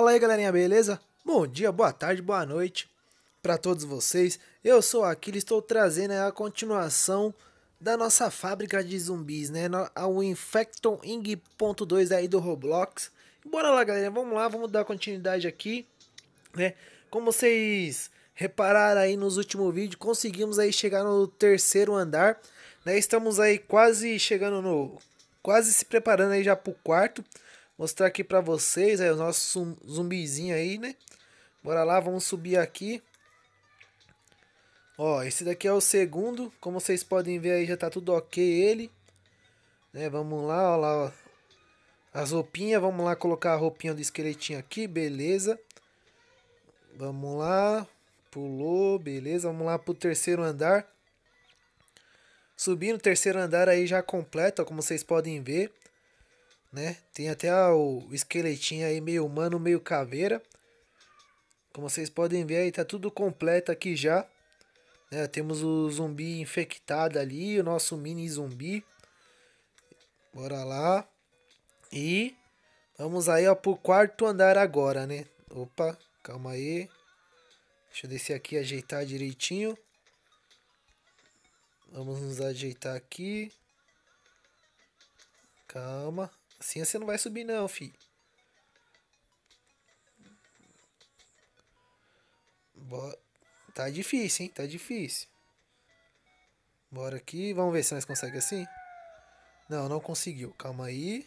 Fala aí, galerinha, beleza? Bom dia, boa tarde, boa noite para todos vocês. Eu sou Aquiles, estou trazendo a continuação da nossa fábrica de zumbis, né? O Infecton Ing.2 aí do Roblox. Bora lá, galera, vamos lá, vamos dar continuidade aqui, né? Como vocês repararam aí nos últimos vídeos, conseguimos aí chegar no terceiro andar, né? Estamos aí quase chegando no... quase se preparando aí já pro quarto. Mostrar aqui pra vocês aí o nosso zumbizinho aí, né? Bora lá, vamos subir aqui. Ó, esse daqui é o segundo. Como vocês podem ver aí, já tá tudo ok ele. Né, vamos lá, ó lá, ó. As roupinhas, vamos lá colocar a roupinha do esqueletinho aqui, beleza. Vamos lá, pulou, beleza. Vamos lá pro terceiro andar. Subindo o terceiro andar aí já completo, ó, como vocês podem ver. Né? Tem até o esqueletinho aí meio humano, meio caveira. Como vocês podem ver aí, tá tudo completo aqui já. Né? Temos o zumbi infectado ali, o nosso mini zumbi. Bora lá. E vamos aí, ó, pro quarto andar agora, né? Opa, calma aí. Deixa eu descer aqui e ajeitar direitinho. Vamos nos ajeitar aqui. Calma. Assim você não vai subir não, fi. Tá difícil, hein? Tá difícil. Bora aqui. Vamos ver se nós conseguimos assim. Não, não conseguiu. Calma aí.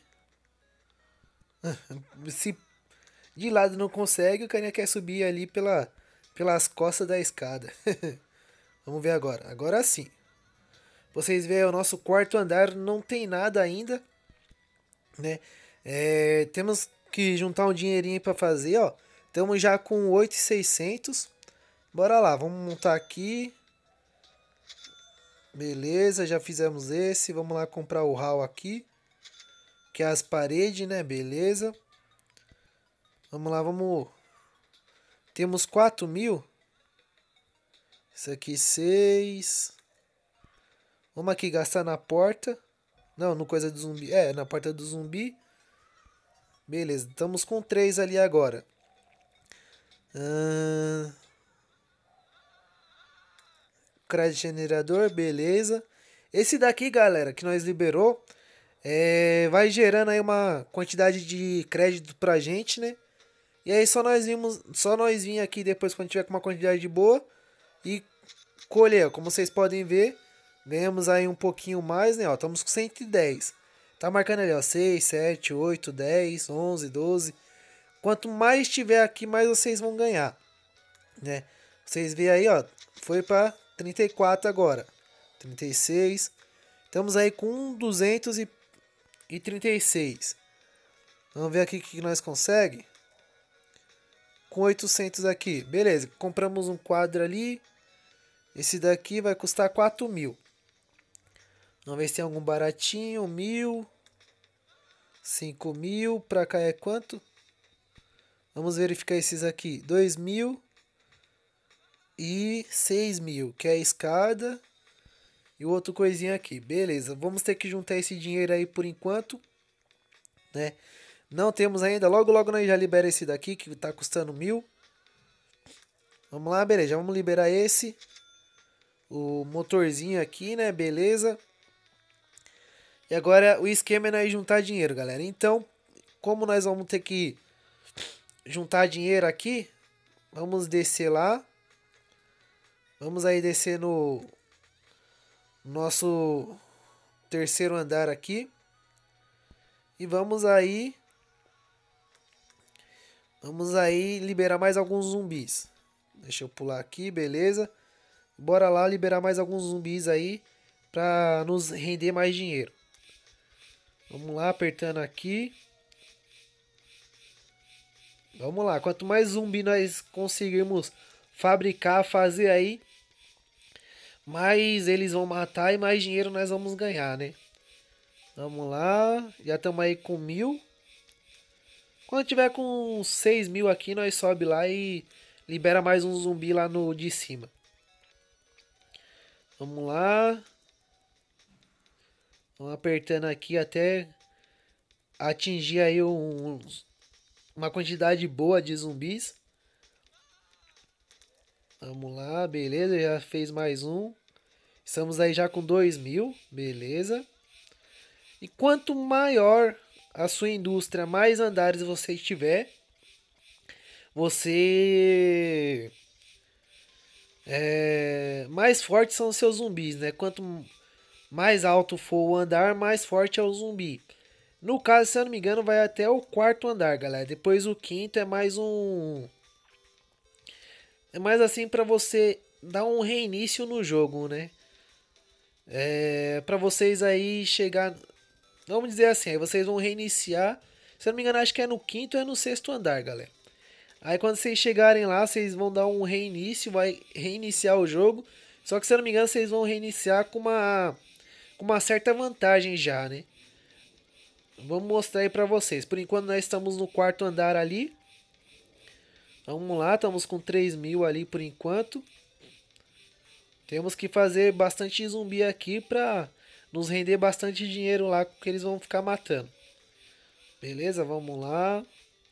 Se de lado não consegue, o carinha quer subir ali pelas costas da escada. Vamos ver agora. Agora sim. Vocês veem, o nosso quarto andar não tem nada ainda, né? Temos que juntar um dinheirinho para fazer, ó. Estamos já com 8.600. Bora lá, vamos montar aqui. Beleza, já fizemos esse. Vamos lá comprar o hall aqui, que é as paredes, né? Beleza. Vamos lá, vamos... Temos 4.000. Isso aqui 6. Vamos aqui gastar na porta. Não, no coisa do zumbi. Na porta do zumbi. Beleza, estamos com 3 ali agora. Crédito generador, beleza. Esse daqui, galera, que nós liberou, vai gerando aí uma quantidade de crédito pra gente, né? E aí só nós vir aqui depois quando tiver com uma quantidade boa e colher, como vocês podem ver, ganhamos aí um pouquinho mais, né? Ó, estamos com 110. Tá marcando ali, ó, 6, 7, 8, 10, 11, 12. Quanto mais tiver aqui, mais vocês vão ganhar, né? Vocês veem aí, ó, foi para 34 agora. 36. Estamos aí com 236. Vamos ver aqui o que nós consegue. Com 800 aqui. Beleza, compramos um quadro ali. Esse daqui vai custar 4.000. Vamos ver se tem algum baratinho. 1.000. 5.000. Pra cá é quanto? Vamos verificar esses aqui. 2.000 e 6.000, que é a escada. E o outro coisinha aqui. Beleza, vamos ter que juntar esse dinheiro aí por enquanto, né? Não temos ainda. Logo, logo nós já libera esse daqui, que tá custando 1.000. Vamos lá, beleza. Já vamos liberar esse. O motorzinho aqui, né? Beleza. E agora o esquema é nós juntar dinheiro, galera. Então, como nós vamos ter que juntar dinheiro aqui, vamos descer lá. Vamos aí descer no nosso terceiro andar aqui. E vamos aí liberar mais alguns zumbis. Deixa eu pular aqui, beleza. Bora lá liberar mais alguns zumbis aí pra nos render mais dinheiro. Vamos lá, apertando aqui. Vamos lá, quanto mais zumbi nós conseguirmos fabricar, fazer aí, mais eles vão matar e mais dinheiro nós vamos ganhar, né? Vamos lá, já estamos aí com 1.000. Quando tiver com 6.000 aqui, nós sobe lá e libera mais um zumbi lá no de cima. Vamos lá. Vamos apertando aqui até atingir aí uns uma quantidade boa de zumbis. Vamos lá, beleza, já fez mais um. Estamos aí já com 2.000, beleza. E quanto maior a sua indústria, mais andares você tiver, você mais fortes são os seus zumbis, né? Quanto mais alto for o andar, mais forte é o zumbi. No caso, se eu não me engano, vai até o quarto andar, galera. Depois o quinto é mais um. É mais assim pra você dar um reinício no jogo, né? É pra vocês aí chegar. Vamos dizer assim, aí vocês vão reiniciar. Se eu não me engano, acho que é no quinto ou é no sexto andar, galera. Aí quando vocês chegarem lá, vocês vão dar um reinício, vai reiniciar o jogo. Só que se eu não me engano, vocês vão reiniciar com uma certa vantagem já, né? Vamos mostrar aí pra vocês. Por enquanto nós estamos no quarto andar ali. Vamos lá, estamos com 3.000 ali por enquanto. Temos que fazer bastante zumbi aqui pra nos render bastante dinheiro lá que eles vão ficar matando. Beleza, vamos lá.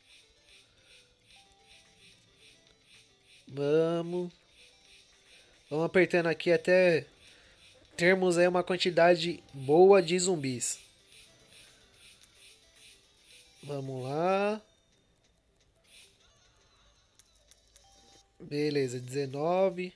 Vamos. Vamos apertando aqui até termos aí uma quantidade boa de zumbis. Vamos lá. Beleza, 19.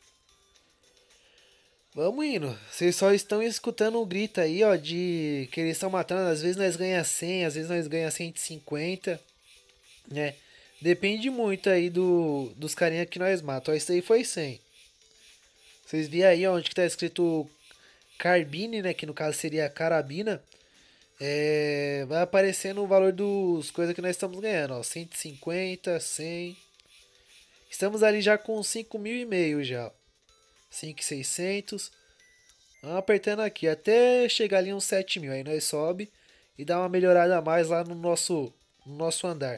Vamos indo. Vocês só estão escutando o grito aí, ó, de que eles estão matando. Às vezes nós ganha 100, às vezes nós ganha 150, né? Depende muito aí dos carinha que nós matamos. Ó, isso aí foi 100. Vocês viram aí ó, onde que tá escrito Carbine, né? Que no caso seria carabina. Vai aparecendo o valor dos coisas que nós estamos ganhando, ó. 150, 100. Estamos ali já com 5.500 já. 5.600. Vamos apertando aqui até chegar ali uns 7.000. Aí nós sobe e dá uma melhorada a mais lá no nosso andar.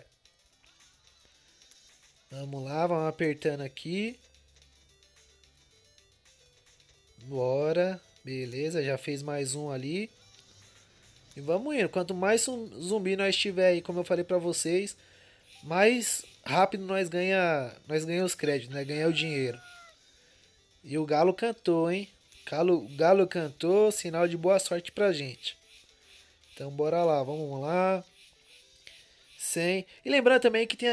Vamos lá, vamos apertando aqui. Bora. Beleza, já fez mais um ali. E vamos indo. Quanto mais zumbi nós tiver aí, como eu falei pra vocês, mais rápido nós ganha os créditos, né? Ganhar o dinheiro. E o galo cantou, hein? Galo cantou, sinal de boa sorte pra gente. Então bora lá, vamos lá. 100. E lembrando também que tem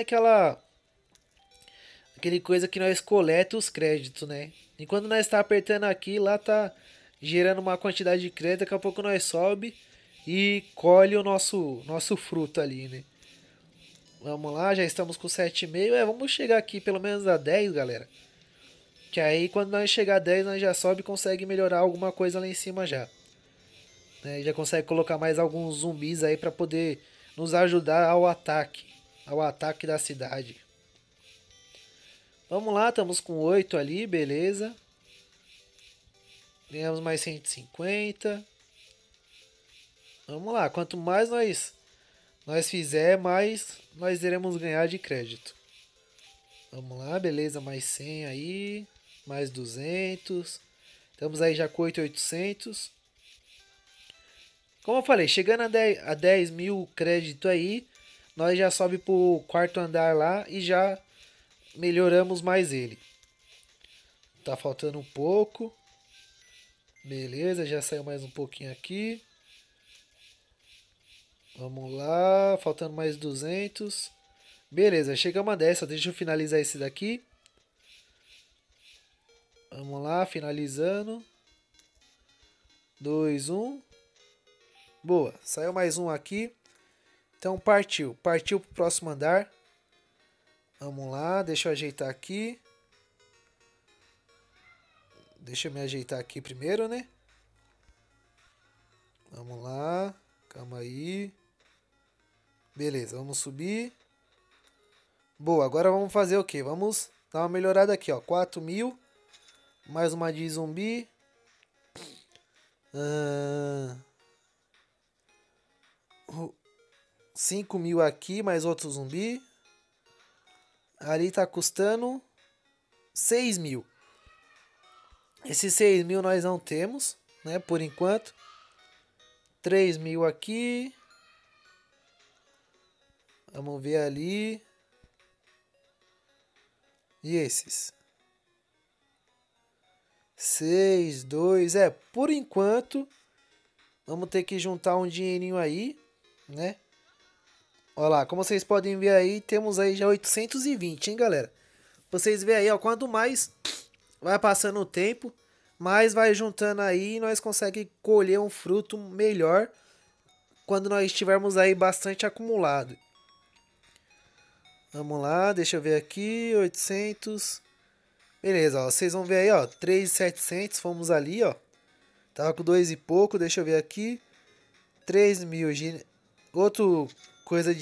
aquele coisa que nós coleta os créditos, né? Enquanto nós está apertando aqui, lá tá gerando uma quantidade de crédito, daqui a pouco nós sobe e colhe o nosso fruto ali, né? Vamos lá, já estamos com 7,5. Vamos chegar aqui pelo menos a 10, galera. Que aí quando nós chegar a 10, nós já sobe e consegue melhorar alguma coisa lá em cima já. Né? Já consegue colocar mais alguns zumbis aí para poder nos ajudar ao ataque. Ao ataque da cidade. Vamos lá, estamos com 8 ali, beleza. Ganhamos mais 150. Vamos lá, quanto mais nós fizer, mais nós iremos ganhar de crédito. Vamos lá, beleza, mais 100 aí, mais 200. Estamos aí já com 8.800. Como eu falei, chegando a 10.000 crédito aí, nós já sobe pro quarto andar lá e já melhoramos mais ele. Tá faltando um pouco. Beleza, já saiu mais um pouquinho aqui. Vamos lá, faltando mais 200. Beleza, chegamos a 10, só deixa eu finalizar esse daqui. Vamos lá, finalizando. 2, 1. Boa, saiu mais um aqui. Então partiu. Partiu pro próximo andar. Vamos lá, deixa eu ajeitar aqui. Deixa eu me ajeitar aqui primeiro, né? Vamos lá, calma aí. Beleza, vamos subir. Boa, agora vamos fazer o quê? Vamos dar uma melhorada aqui, ó. 4.000. Mais uma de zumbi. 5.000 aqui, mais outro zumbi. Ali tá custando 6.000. Esses 6.000 nós não temos, né? Por enquanto. 3.000 aqui. Vamos ver ali. E esses? 6, 2. Por enquanto, vamos ter que juntar um dinheirinho aí, né? Olha lá, como vocês podem ver aí, temos aí já 820, hein, galera? Vocês veem aí, ó, quanto mais vai passando o tempo, mais vai juntando aí e nós conseguimos colher um fruto melhor quando nós estivermos aí bastante acumulado. Vamos lá, deixa eu ver aqui, 800. Beleza, ó, vocês vão ver aí, ó, 3.700, fomos ali, ó. Tava com 2 e pouco, deixa eu ver aqui. 3.000, outro coisa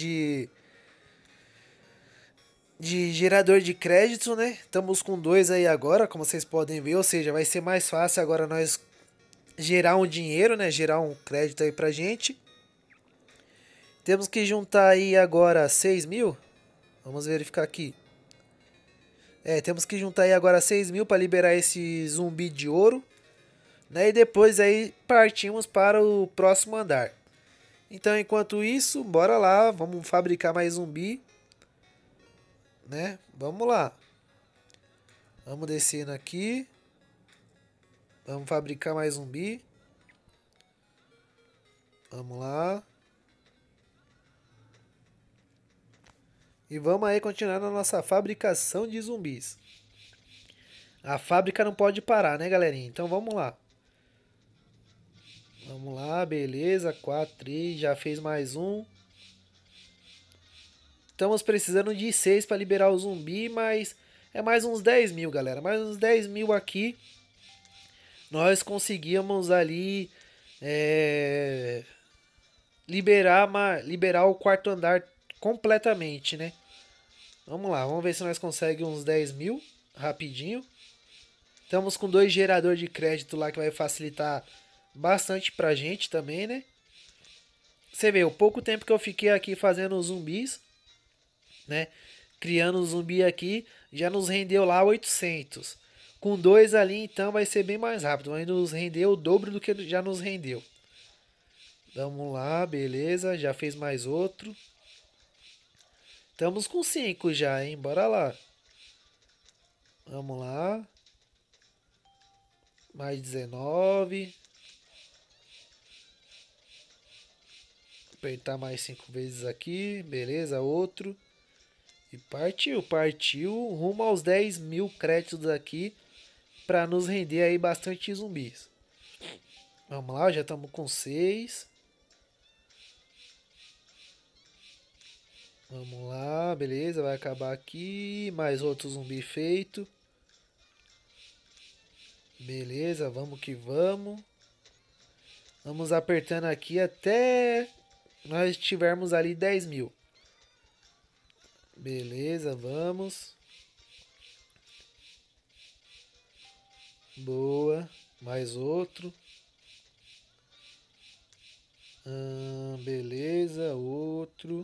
de gerador de crédito, né? Estamos com 2 aí agora, como vocês podem ver, ou seja, vai ser mais fácil agora nós gerar um dinheiro, né? Gerar um crédito aí pra gente. Temos que juntar aí agora 6.000. Vamos verificar aqui. Temos que juntar aí agora 6.000 para liberar esse zumbi de ouro, né? E depois aí partimos para o próximo andar. Então, enquanto isso, bora lá, vamos fabricar mais zumbi, né? Vamos lá. Vamos descendo aqui. Vamos fabricar mais zumbi. Vamos lá. E vamos aí continuar na nossa fabricação de zumbis. A fábrica não pode parar, né, galerinha? Então vamos lá. Vamos lá, beleza. 4, 3, já fez mais um. Estamos precisando de 6 para liberar o zumbi, mas é mais uns 10.000, galera. Mais uns 10.000 aqui. Nós conseguimos ali liberar o quarto andar completamente, né? Vamos lá, vamos ver se nós conseguimos uns 10.000 rapidinho. Estamos com 2 geradores de crédito lá que vai facilitar bastante pra gente também, né? Você vê, o pouco tempo que eu fiquei aqui fazendo zumbis, né? Criando um zumbi aqui, já nos rendeu lá 800. Com 2 ali, então, vai ser bem mais rápido. Vai nos render o dobro do que já nos rendeu. Vamos lá, beleza. Já fez mais outro. Estamos com 5 já, hein? Bora lá. Vamos lá. Mais 19. Apertar mais 5 vezes aqui. Beleza, outro. E partiu, partiu. Rumo aos 10.000 créditos aqui. Pra nos render aí bastante zumbis. Vamos lá, já estamos com 6. Vamos lá, beleza, vai acabar aqui. Mais outro zumbi feito. Beleza, vamos que vamos. Vamos apertando aqui até nós tivermos ali 10.000. Beleza, vamos. Boa. Mais outro. Beleza, outro.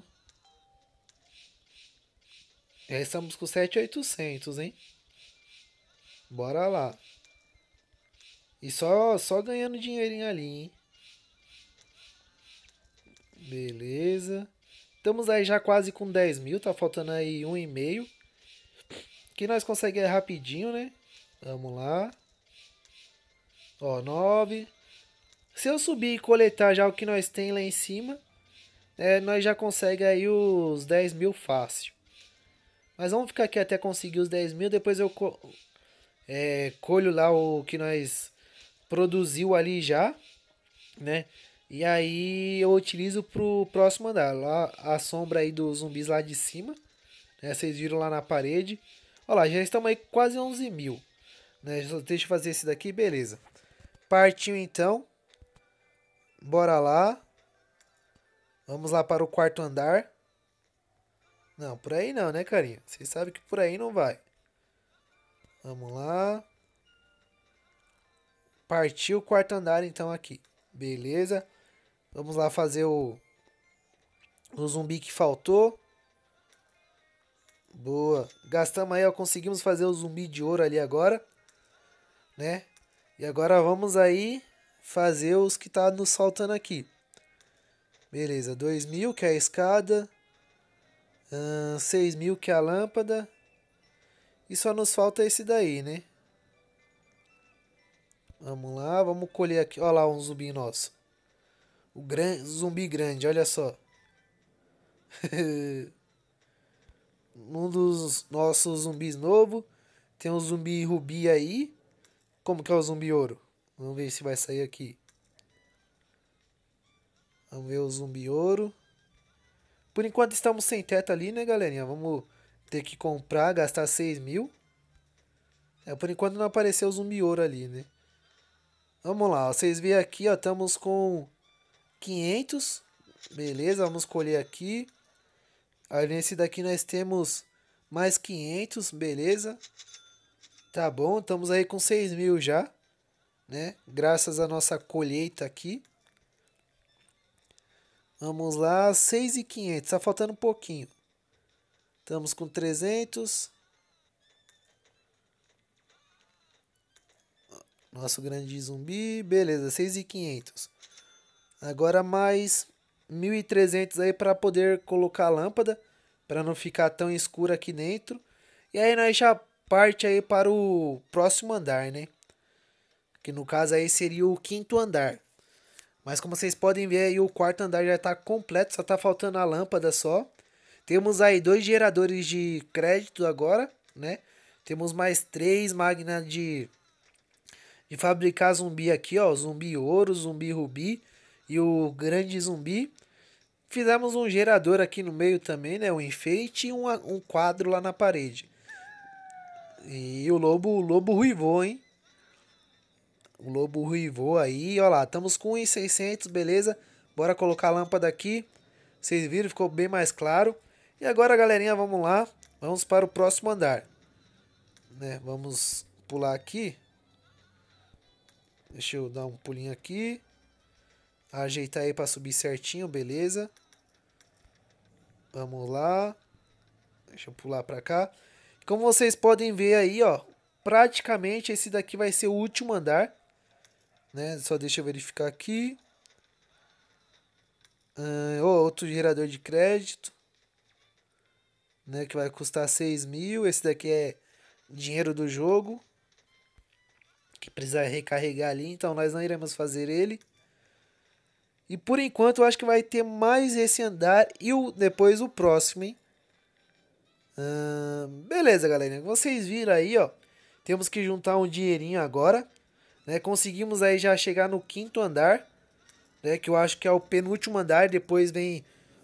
Já estamos com 7.800, hein? Bora lá. E só ganhando dinheirinho ali, hein? Beleza. Estamos aí já quase com 10.000. Tá faltando aí 1,5. Que nós conseguimos rapidinho, né? Vamos lá. Ó, 9. Se eu subir e coletar já o que nós tem lá em cima, nós já conseguimos aí os 10.000 fácil. Mas vamos ficar aqui até conseguir os 10.000. Depois eu colho lá o que nós produziu ali já, né? E aí eu utilizo pro próximo andar. Lá a sombra aí dos zumbis lá de cima, né? Vocês viram lá na parede. Olha lá, já estamos aí quase 11.000. Né? Deixa eu fazer esse daqui, beleza. Partiu então. Bora lá. Vamos lá para o quarto andar. Não, por aí não, né, carinha? Vocês sabem que por aí não vai. Vamos lá. Partiu o quarto andar então aqui. Beleza. Vamos lá fazer o zumbi que faltou. Boa. Gastamos aí, ó. Conseguimos fazer o zumbi de ouro ali agora. Né? E agora vamos aí fazer os que tá nos faltando aqui. Beleza. 2.000, que é a escada. 6 mil que é a lâmpada. E só nos falta esse daí, né? Vamos lá, vamos colher aqui. Olha lá um zumbi nosso. Zumbi grande, olha só. Um dos nossos zumbis novo. Tem um zumbi rubi aí. Como que é o zumbi ouro? Vamos ver se vai sair aqui. Vamos ver o zumbi ouro. Por enquanto estamos sem teto ali, né, galerinha? Vamos ter que comprar, gastar 6 mil. Por enquanto não apareceu o zumbi ouro ali, né? Vamos lá, ó, vocês veem aqui, ó, estamos com 500. Beleza, vamos escolher aqui. Aí nesse daqui nós temos mais 500, beleza. Tá bom, estamos aí com 6 mil já, né? Graças à nossa colheita aqui. Vamos lá, 6.500, tá faltando um pouquinho. Estamos com 300. Nosso grande zumbi, beleza, 6.500. Agora mais 1.300 aí para poder colocar a lâmpada, para não ficar tão escuro aqui dentro. E aí nós já parte aí para o próximo andar, né? Que no caso aí seria o 5º andar. Mas como vocês podem ver aí, o 4º andar já está completo, só está faltando a lâmpada só. Temos aí 2 geradores de crédito agora, né? Temos mais 3 máquinas de fabricar zumbi aqui, ó. Zumbi ouro, zumbi rubi e o grande zumbi. Fizemos um gerador aqui no meio também, né? Um enfeite e um quadro lá na parede. E o lobo ruivou, hein? O lobo ruivou aí, ó lá. Estamos com 1.600, beleza? Bora colocar a lâmpada aqui. Vocês viram, ficou bem mais claro. E agora, galerinha, vamos lá. Vamos para o próximo andar. Né? Vamos pular aqui. Deixa eu dar um pulinho aqui. Ajeitar aí para subir certinho, beleza. Vamos lá. Deixa eu pular para cá. Como vocês podem ver aí, ó. Praticamente esse daqui vai ser o último andar. Né? Só deixa eu verificar aqui. Outro gerador de crédito. Né? Que vai custar 6 mil. Esse daqui é dinheiro do jogo. Que precisa recarregar ali. Então nós não iremos fazer ele. E por enquanto eu acho que vai ter mais esse andar e depois o próximo, hein? Beleza, galera. Vocês viram aí, ó. Temos que juntar um dinheirinho agora. Né? Conseguimos aí já chegar no 5º andar. Né? Que eu acho que é o penúltimo andar. Depois vem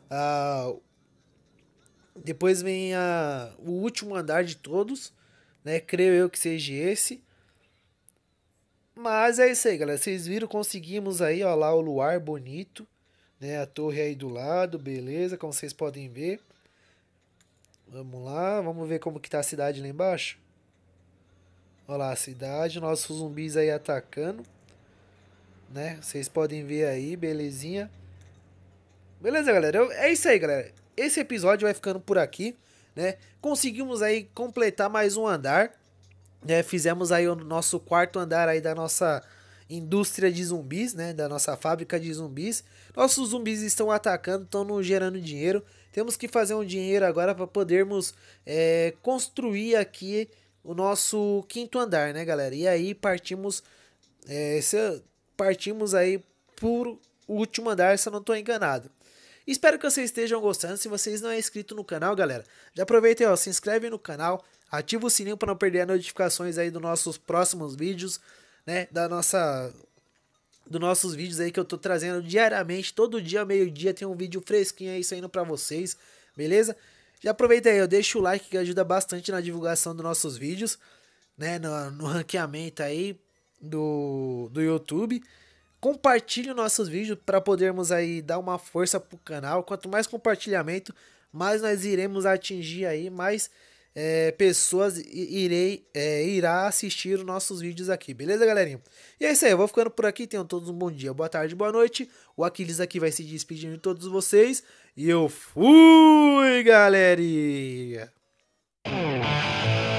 o último andar de todos. Né? Creio eu que seja esse. Mas é isso aí, galera. Vocês viram, conseguimos aí, ó lá o luar bonito, né? A torre aí do lado, beleza, como vocês podem ver. Vamos lá, vamos ver como que tá a cidade lá embaixo. Olha lá a cidade, nossos zumbis aí atacando, né? Vocês podem ver aí, belezinha. Beleza, galera? É isso aí, galera. Esse episódio vai ficando por aqui, né? Conseguimos aí completar mais um andar. Né, fizemos aí o nosso 4º andar aí da nossa indústria de zumbis, né, da nossa fábrica de zumbis. Nossos zumbis estão atacando, estão nos gerando dinheiro. Temos que fazer um dinheiro agora para podermos construir aqui o nosso 5º andar, né, galera? E aí partimos aí por último andar, se eu não estou enganado. Espero que vocês estejam gostando. Se vocês não é inscrito no canal, galera, já aproveita aí, ó, se inscreve no canal, ativa o sininho para não perder as notificações aí dos nossos próximos vídeos, né, dos nossos vídeos aí que eu tô trazendo diariamente, todo dia, meio-dia, tem um vídeo fresquinho aí saindo para vocês, beleza? Já aproveita aí, ó, deixa o like que ajuda bastante na divulgação dos nossos vídeos, né, no ranqueamento aí do YouTube. Compartilhe nossos vídeos para podermos aí dar uma força pro canal. Quanto mais compartilhamento, mais nós iremos atingir aí, mais pessoas irá assistir os nossos vídeos aqui, beleza, galerinha? E é isso aí, eu vou ficando por aqui. Tenham todos um bom dia, boa tarde, boa noite. O Aquiles aqui vai se despedindo de todos vocês. E eu fui, galerinha!